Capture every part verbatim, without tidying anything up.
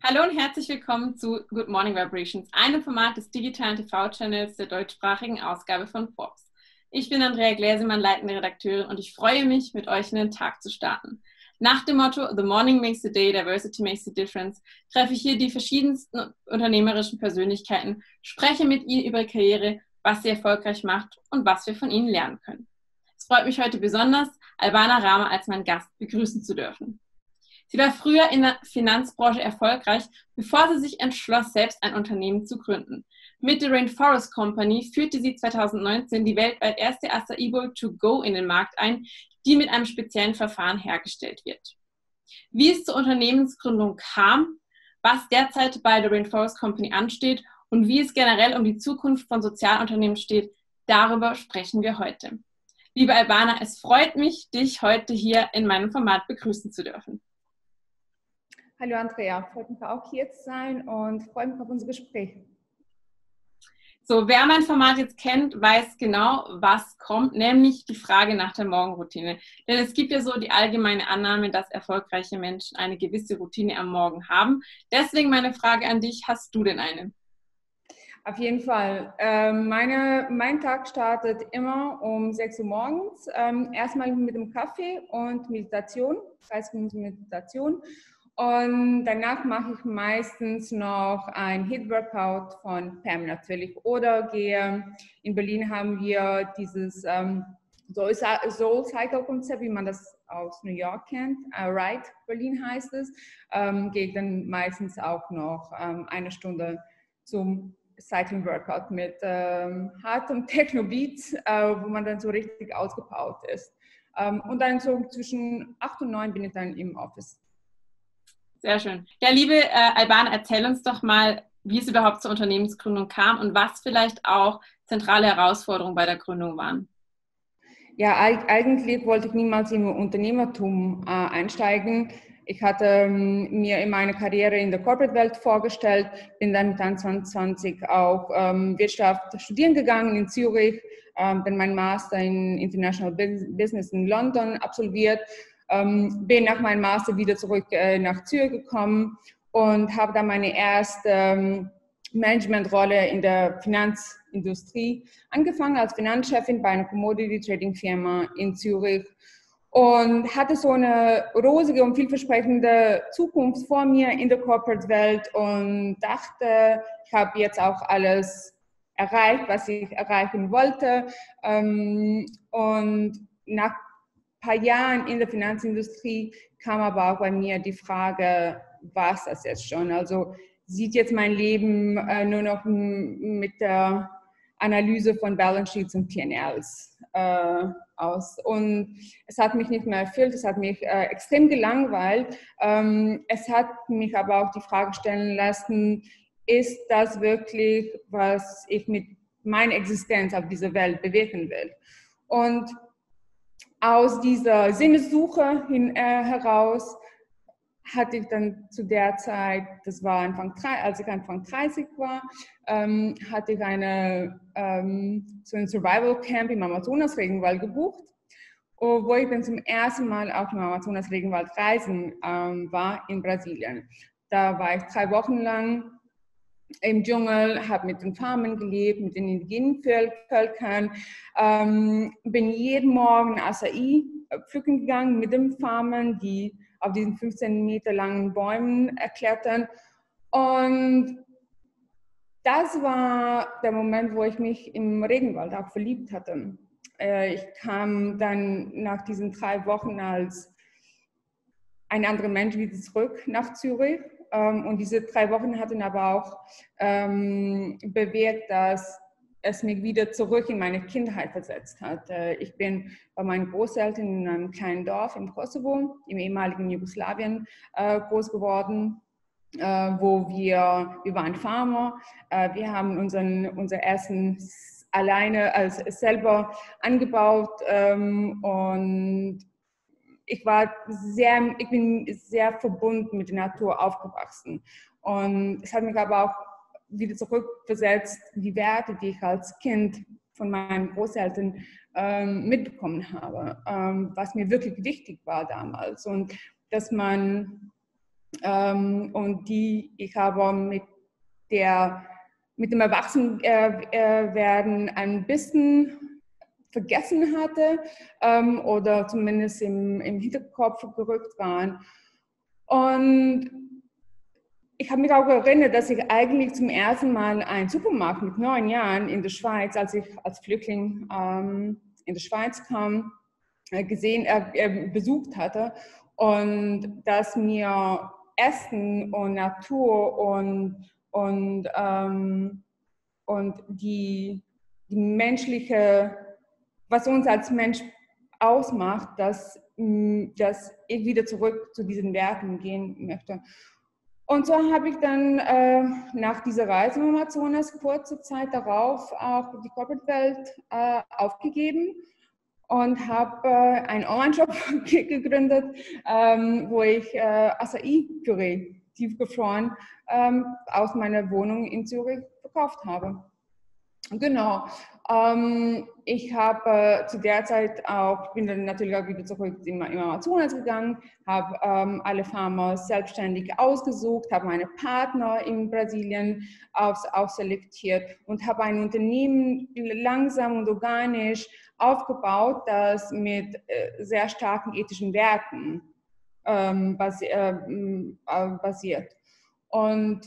Hallo und herzlich willkommen zu Good Morning Vibrations, einem Format des digitalen T V-Channels der deutschsprachigen Ausgabe von Forbes. Ich bin Andrea Gläsemann, leitende Redakteurin, und ich freue mich, mit euch in den Tag zu starten. Nach dem Motto The Morning Makes the Day, Diversity Makes the Difference treffe ich hier die verschiedensten unternehmerischen Persönlichkeiten, spreche mit ihnen über ihre Karriere, was sie erfolgreich macht und was wir von ihnen lernen können. Es freut mich heute besonders, Albana Rama als meinen Gast begrüßen zu dürfen. Sie war früher in der Finanzbranche erfolgreich, bevor sie sich entschloss, selbst ein Unternehmen zu gründen. Mit der Rainforest Company führte sie zweitausendneunzehn die weltweit erste Acai Bowl to go in den Markt ein, die mit einem speziellen Verfahren hergestellt wird. Wie es zur Unternehmensgründung kam, was derzeit bei der Rainforest Company ansteht und wie es generell um die Zukunft von Sozialunternehmen steht, darüber sprechen wir heute. Liebe Albana, es freut mich, dich heute hier in meinem Format begrüßen zu dürfen. Hallo Andrea, freut mich auch hier zu sein und freue mich auf unser Gespräch. So, wer mein Format jetzt kennt, weiß genau, was kommt, nämlich die Frage nach der Morgenroutine. Denn es gibt ja so die allgemeine Annahme, dass erfolgreiche Menschen eine gewisse Routine am Morgen haben. Deswegen meine Frage an dich, hast du denn eine? Auf jeden Fall. Ähm, meine, mein Tag startet immer um sechs Uhr morgens. Ähm, erstmal mit dem Kaffee und Meditation, dreißig Minuten Meditation. Und danach mache ich meistens noch ein Hit-Workout von Pam natürlich. Oder gehe, in Berlin haben wir dieses ähm, Soul-Cycle-Konzept, wie man das aus New York kennt. Uh, Ride Berlin heißt es. Ähm, gehe ich dann meistens auch noch ähm, eine Stunde zum Cycling Workout mit ähm, hartem Techno-Beat, äh, wo man dann so richtig ausgepowert ist. Ähm, und dann so zwischen acht und neun bin ich dann im Office. Sehr schön. Ja, liebe äh, Albana, erzähl uns doch mal, wie es überhaupt zur Unternehmensgründung kam und was vielleicht auch zentrale Herausforderungen bei der Gründung waren. Ja, eigentlich wollte ich niemals im Unternehmertum äh, einsteigen. Ich hatte ähm, mir in meiner Karriere in der Corporate-Welt vorgestellt, bin dann mit einundzwanzig auch ähm, Wirtschaft studieren gegangen in Zürich, ähm, dann meinen Master in International Business in London absolviert, ähm, bin nach meinem Master wieder zurück äh, nach Zürich gekommen und habe dann meine erste ähm, Managementrolle in der Finanzindustrie angefangen als Finanzchefin bei einer Commodity-Trading-Firma in Zürich und hatte so eine rosige und vielversprechende Zukunft vor mir in der Corporate-Welt und dachte, ich habe jetzt auch alles erreicht, was ich erreichen wollte. Und nach ein paar Jahren in der Finanzindustrie kam aber auch bei mir die Frage, war es das jetzt schon? Also sieht jetzt mein Leben äh, nur noch mit der Analyse von Balance Sheets und P und Ls äh, aus. Und es hat mich nicht mehr erfüllt, es hat mich äh, extrem gelangweilt. Ähm, es hat mich aber auch die Frage stellen lassen, ist das wirklich, was ich mit meiner Existenz auf dieser Welt bewirken will? Und aus dieser Sinnessuche hin, äh, heraus hatte ich dann zu der Zeit, das war Anfang, als ich Anfang dreißig war, ähm, hatte ich eine, ähm, so ein Survival Camp im Amazonas-Regenwald gebucht, wo ich dann zum ersten Mal auch im Amazonas-Regenwald reisen ähm, war in Brasilien. Da war ich drei Wochen lang im Dschungel, habe mit den Farmern gelebt, mit den indigenen Völkern, ähm, bin jeden Morgen Acai pflücken gegangen mit den Farmern, die auf diesen fünfzehn Meter langen Bäumen erklettern. Und das war der Moment, wo ich mich im Regenwald auch verliebt hatte. Ich kam dann nach diesen drei Wochen als ein anderer Mensch wieder zurück nach Zürich. Und diese drei Wochen hatten aber auch ähm, bewirkt, dass es mich wieder zurück in meine Kindheit versetzt hat. Ich bin bei meinen Großeltern in einem kleinen Dorf im Kosovo, im ehemaligen Jugoslawien, äh, groß geworden, äh, wo wir, wir waren Farmer, äh, wir haben unseren, unser Essen alleine als selber angebaut ähm, und ich war sehr, ich bin sehr verbunden mit der Natur aufgewachsen. Und es hat mich aber auch wieder zurückversetzt, die Werte, die ich als Kind von meinen Großeltern ähm, mitbekommen habe, ähm, was mir wirklich wichtig war damals. Und dass man ähm, und die ich aber mit, der, mit dem Erwachsenwerden ein bisschen vergessen hatte ähm, oder zumindest im, im Hinterkopf gerückt waren. Und ich habe mich auch erinnert, dass ich eigentlich zum ersten Mal einen Supermarkt mit neun Jahren in der Schweiz, als ich als Flüchtling ähm, in der Schweiz kam, äh, gesehen, äh, äh, besucht hatte und dass mir Essen und Natur und, und, ähm, und die, die menschliche, was uns als Mensch ausmacht, dass, dass ich wieder zurück zu diesen Werten gehen möchte. Und so habe ich dann äh, nach dieser Reise im Amazonas kurze Zeit darauf auch die Corporate-Welt äh, aufgegeben und habe äh, einen Online-Shop gegründet, ähm, wo ich äh, Acai-Püree tiefgefroren ähm, aus meiner Wohnung in Zürich verkauft habe. Genau. Ähm, ich habe äh, zu der Zeit auch, bin dann natürlich auch wieder zurück im, im Amazonas gegangen, habe ähm, alle Farmer selbstständig ausgesucht, habe meine Partner in Brasilien ausselektiert und habe ein Unternehmen langsam und organisch aufgebaut, das mit äh, sehr starken ethischen Werten ähm, basi äh, basiert. Und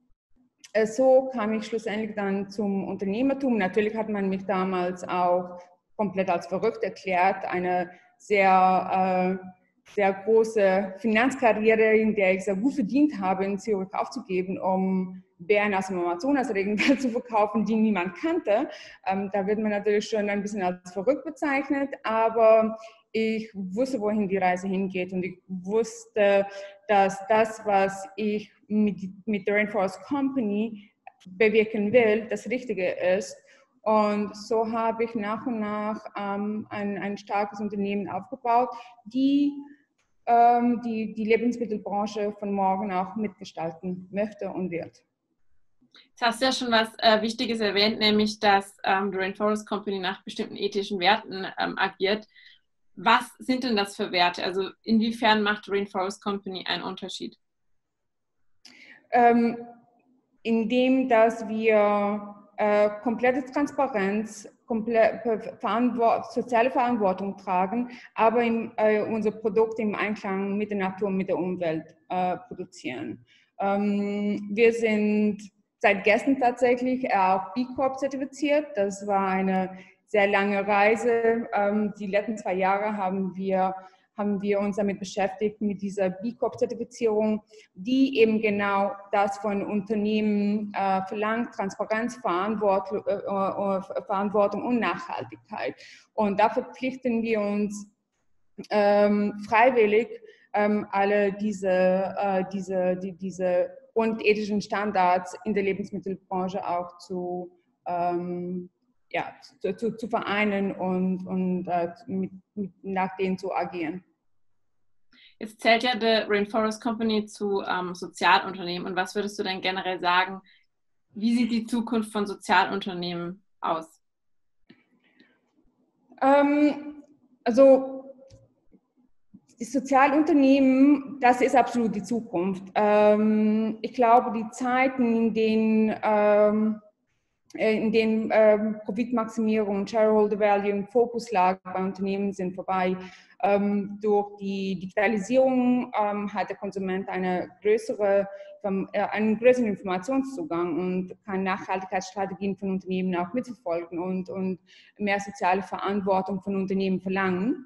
so kam ich schlussendlich dann zum Unternehmertum. Natürlich hat man mich damals auch komplett als verrückt erklärt, eine sehr, äh, sehr große Finanzkarriere, in der ich sehr gut verdient habe, in Zürich aufzugeben, um Beeren aus dem Amazonas-Regenwald zu verkaufen, die niemand kannte. Ähm, da wird man natürlich schon ein bisschen als verrückt bezeichnet, aber ich wusste, wohin die Reise hingeht und ich wusste, dass das, was ich mit, mit der Rainforest Company bewirken will, das Richtige ist. Und so habe ich nach und nach ähm, ein, ein starkes Unternehmen aufgebaut, die, ähm, die die Lebensmittelbranche von morgen auch mitgestalten möchte und wird. Jetzt hast du ja schon was äh, Wichtiges erwähnt, nämlich dass ähm, die Rainforest Company nach bestimmten ethischen Werten ähm, agiert. Was sind denn das für Werte? Also inwiefern macht Rainforest Company einen Unterschied? Ähm, indem, dass wir äh, komplette Transparenz, komplett, Verantwort, soziale Verantwortung tragen, aber in, äh, unser Produkt im Einklang mit der Natur und mit der Umwelt äh, produzieren. Ähm, wir sind seit gestern tatsächlich auch B Corp zertifiziert. Das war eine sehr lange Reise. Ähm, die letzten zwei Jahre haben wir haben wir uns damit beschäftigt, mit dieser B Corp Zertifizierung, die eben genau das von Unternehmen äh, verlangt, Transparenz, Verantwortung, äh, äh, Verantwortung und Nachhaltigkeit. Und da verpflichten wir uns ähm, freiwillig, ähm, alle diese, äh, diese, die, diese und ethischen Standards in der Lebensmittelbranche auch zu ähm, ja, zu, zu, zu vereinen und, und äh, mit, mit, nach denen zu agieren. Jetzt zählt ja die Rainforest Company zu ähm, Sozialunternehmen. Und was würdest du denn generell sagen, wie sieht die Zukunft von Sozialunternehmen aus? Ähm, also die Sozialunternehmen, das ist absolut die Zukunft. Ähm, ich glaube, die Zeiten, in denen ähm, in denen ähm, Profitmaximierung und Shareholder Value im Fokus lag bei Unternehmen, sind vorbei. Ähm, durch die Digitalisierung ähm, hat der Konsument eine größere, äh, einen größeren Informationszugang und kann Nachhaltigkeitsstrategien von Unternehmen auch mitverfolgen und, und mehr soziale Verantwortung von Unternehmen verlangen.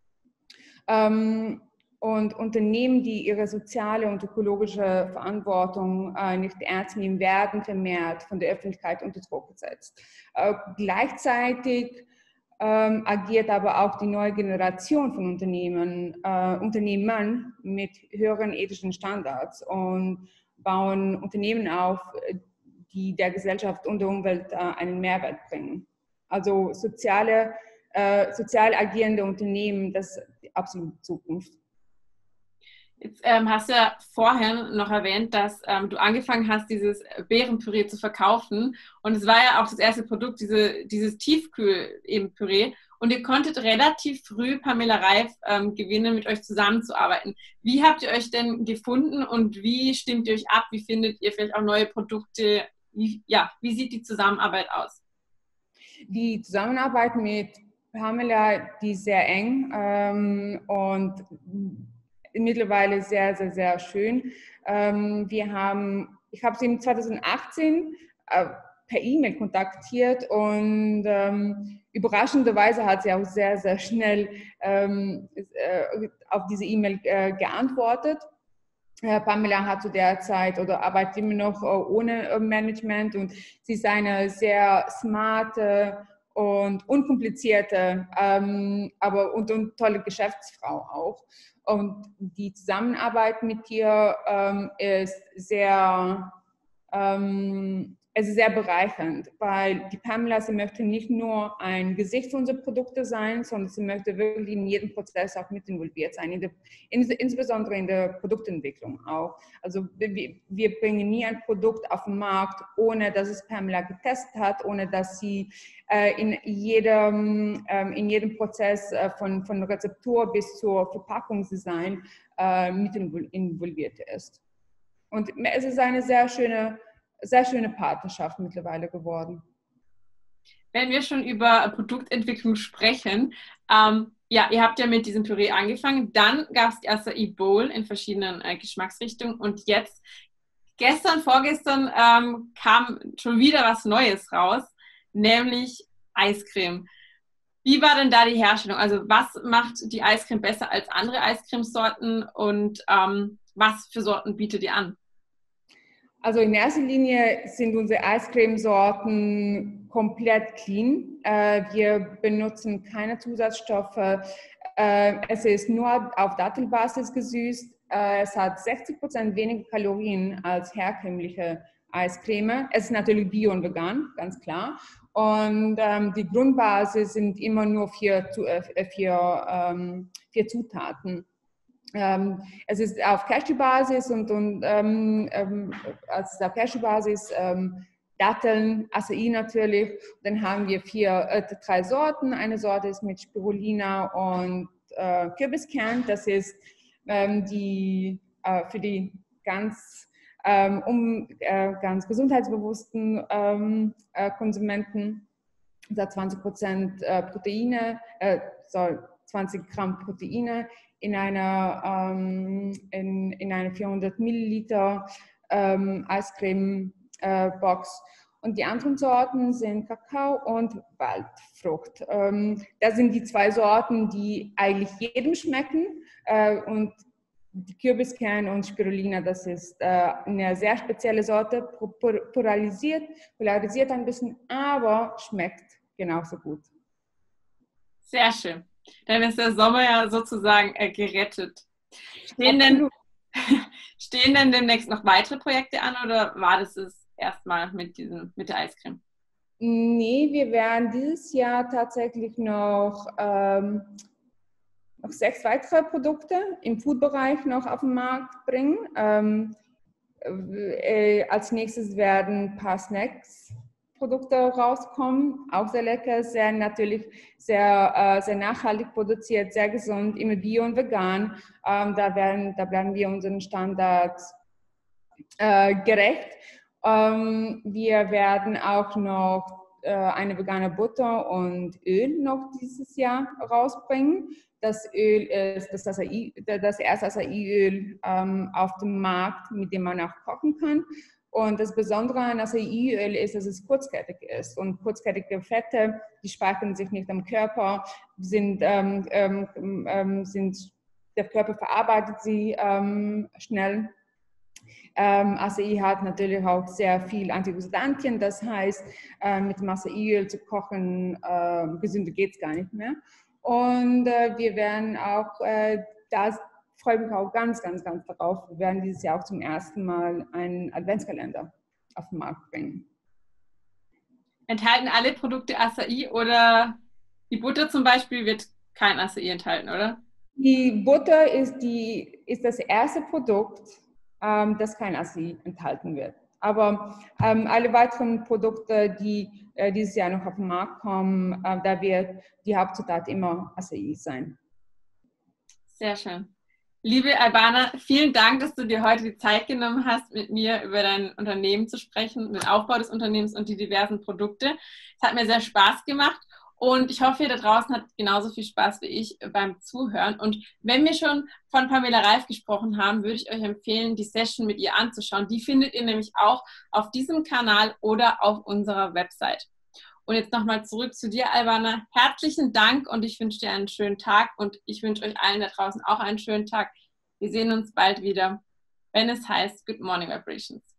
Ähm, Und Unternehmen, die ihre soziale und ökologische Verantwortung äh, nicht ernst nehmen, werden vermehrt von der Öffentlichkeit unter Druck gesetzt. Äh, gleichzeitig ähm, agiert aber auch die neue Generation von Unternehmen, äh, Unternehmern mit höheren ethischen Standards und bauen Unternehmen auf, die der Gesellschaft und der Umwelt äh, einen Mehrwert bringen. Also soziale, äh, sozial agierende Unternehmen, das ist die absolute Zukunft. Jetzt ähm, hast du ja vorher noch erwähnt, dass ähm, du angefangen hast, dieses Beerenpüree zu verkaufen. Und es war ja auch das erste Produkt, diese, dieses Tiefkühl-Püree. und ihr konntet relativ früh Pamela Reif ähm, gewinnen, mit euch zusammenzuarbeiten. Wie habt ihr euch denn gefunden und wie stimmt ihr euch ab? Wie findet ihr vielleicht auch neue Produkte? Wie, ja, wie sieht die Zusammenarbeit aus? Die Zusammenarbeit mit Pamela, die ist sehr eng ähm, und mittlerweile sehr, sehr, sehr schön. Ähm, wir haben, ich habe sie im zweitausendachtzehn äh, per E-Mail kontaktiert und ähm, überraschenderweise hat sie auch sehr, sehr schnell ähm, äh, auf diese E-Mail äh, geantwortet. Äh, Pamela hat zu der Zeit oder arbeitet immer noch äh, ohne äh, Management und sie ist eine sehr smarte und unkomplizierte, ähm, aber und, und tolle Geschäftsfrau auch. Und die Zusammenarbeit mit ihr ähm, ist sehr, ähm, es ist sehr bereichernd, weil die Pamela, sie möchte nicht nur ein Gesicht für unsere Produkte sein, sondern sie möchte wirklich in jedem Prozess auch mit involviert sein, in der, in, insbesondere in der Produktentwicklung auch. Also wir, wir bringen nie ein Produkt auf den Markt, ohne dass es Pamela getestet hat, ohne dass sie äh, in, jedem, ähm, in jedem Prozess äh, von, von Rezeptur bis zur Verpackungsdesign äh, mit involviert ist. Und es ist eine sehr schöne, sehr schöne Partnerschaft mittlerweile geworden. Wenn wir schon über Produktentwicklung sprechen, ähm, ja, ihr habt ja mit diesem Püree angefangen, dann gab es die Acai Bowl in verschiedenen äh, Geschmacksrichtungen und jetzt, gestern, vorgestern, ähm, kam schon wieder was Neues raus, nämlich Eiscreme. Wie war denn da die Herstellung? Also was macht die Eiscreme besser als andere Eiscremesorten und ähm, was für Sorten bietet ihr an? Also in erster Linie sind unsere Eiscremesorten komplett clean. Äh, wir benutzen keine Zusatzstoffe. Äh, es ist nur auf Dattelbasis gesüßt. Äh, es hat sechzig Prozent weniger Kalorien als herkömmliche Eiscreme. Es ist natürlich bio und vegan, ganz klar. Und ähm, die Grundbasis sind immer nur vier, äh, vier, ähm, vier Zutaten. Ähm, es ist auf Cashew-Basis und, und ähm, ähm, also auf Cashew-Basis ähm, Datteln, Acai natürlich. Dann haben wir vier, äh, drei Sorten. Eine Sorte ist mit Spirulina und äh, Kürbiskern. Das ist ähm, die äh, für die ganz ähm, um äh, ganz gesundheitsbewussten ähm, äh, Konsumenten. Da zwanzig Prozent äh, Proteine, äh, sorry, zwanzig Gramm Proteine in einer, ähm, in, in einer vierhundert Milliliter ähm, Eiscreme-Box. Äh, und die anderen Sorten sind Kakao und Waldfrucht. Ähm, das sind die zwei Sorten, die eigentlich jedem schmecken. Äh, und die Kürbiskern und Spirulina, das ist äh, eine sehr spezielle Sorte, polarisiert, polarisiert ein bisschen, aber schmeckt genauso gut. Sehr schön. Dann ist der Sommer ja sozusagen äh, gerettet. Stehen denn, stehen denn demnächst noch weitere Projekte an oder war das es erstmal mit, diesem, mit der Eiscreme? Nee, wir werden dieses Jahr tatsächlich noch, ähm, noch sechs weitere Produkte im Food-Bereich noch auf den Markt bringen. Ähm, äh, als nächstes werden ein paar Snacks Produkte rauskommen, auch sehr lecker, sehr natürlich, sehr, äh, sehr nachhaltig produziert, sehr gesund, immer bio und vegan. Ähm, da, werden, da bleiben wir unseren Standards äh, gerecht. Ähm, wir werden auch noch äh, eine vegane Butter und Öl noch dieses Jahr rausbringen. Das Öl ist das, Acai, das erste Acai-Öl ähm, auf dem Markt, mit dem man auch kochen kann. Und das Besondere an Acai-Öl ist, dass es kurzkettig ist. Und kurzkettige Fette, die speichern sich nicht am Körper, sind, ähm, ähm, sind, der Körper verarbeitet sie ähm, schnell. Ähm, Acai hat natürlich auch sehr viel Antioxidantien, das heißt, äh, mit dem Acai-Öl zu kochen, äh, gesünder geht es gar nicht mehr. Und äh, wir werden auch, äh, das freue ich mich auch ganz, ganz, ganz darauf, wir werden dieses Jahr auch zum ersten Mal einen Adventskalender auf den Markt bringen. Enthalten alle Produkte Acai oder die Butter zum Beispiel wird kein Acai enthalten, oder? Die Butter ist, die, ist das erste Produkt, ähm, das kein Acai enthalten wird. Aber ähm, alle weiteren Produkte, die äh, dieses Jahr noch auf den Markt kommen, äh, da wird die Hauptzutat immer Acai sein. Sehr schön. Liebe Albana, vielen Dank, dass du dir heute die Zeit genommen hast, mit mir über dein Unternehmen zu sprechen, den Aufbau des Unternehmens und die diversen Produkte. Es hat mir sehr Spaß gemacht und ich hoffe, ihr da draußen habt genauso viel Spaß wie ich beim Zuhören. Und wenn wir schon von Pamela Reif gesprochen haben, würde ich euch empfehlen, die Session mit ihr anzuschauen. Die findet ihr nämlich auch auf diesem Kanal oder auf unserer Website. Und jetzt nochmal zurück zu dir, Albana. Herzlichen Dank und ich wünsche dir einen schönen Tag und ich wünsche euch allen da draußen auch einen schönen Tag. Wir sehen uns bald wieder, wenn es heißt Good Morning Vibrations.